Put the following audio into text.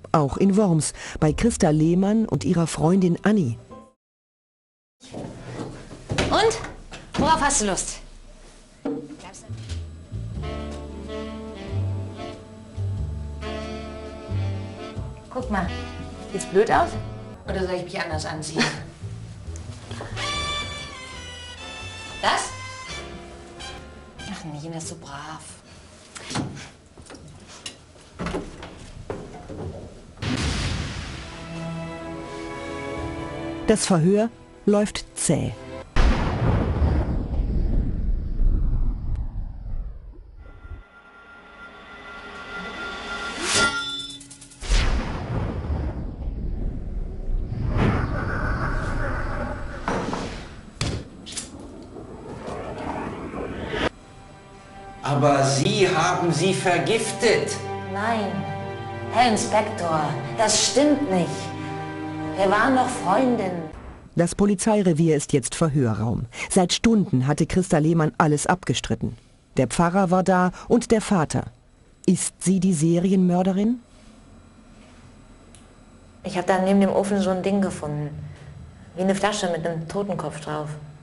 auch in Worms, bei Christa Lehmann und ihrer Freundin Anni. Und? Worauf hast du Lust? Guck mal, sieht's blöd aus? Oder soll ich mich anders anziehen? Das? Ach nee, Gina ist so brav. Das Verhör läuft zäh. Aber Sie haben sie vergiftet. Nein, Herr Inspektor, das stimmt nicht. Wir waren noch Freundinnen. Das Polizeirevier ist jetzt Verhörraum. Seit Stunden hatte Christa Lehmann alles abgestritten. Der Pfarrer war da und der Vater. Ist sie die Serienmörderin? Ich habe da neben dem Ofen so ein Ding gefunden. Wie eine Flasche mit einem Totenkopf drauf.